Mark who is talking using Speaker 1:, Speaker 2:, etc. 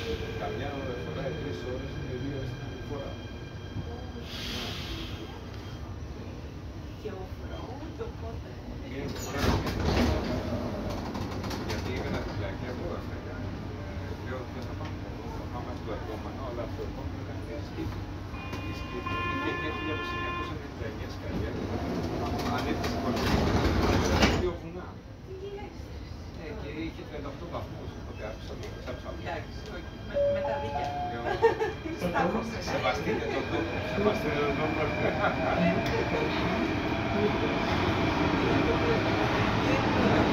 Speaker 1: Καμιά ώρα φοράει 3 ώρες, είναι 2 ώρες την άλλη φορά.
Speaker 2: Και off-road, οπότε...
Speaker 1: Γιατί έκανα την πλάκη από αυτά. Λέω δεν θα πάμε εδώ, θα πάμε στο επόμενο, αλλά το επόμενο ήταν μια σκήτη. Η σκήτη είχε 1999 σκαλιά, ανέβησε πολύ, δύο βουνά. Και είχε 38 βαθμούς, οπότε άκουσα το ψάψα.
Speaker 2: Εντάξει, με τα δίκαια.
Speaker 1: Σεβαστείτε τον τόπο, σεβαστείτε τον τόπο.
Speaker 2: Thank you.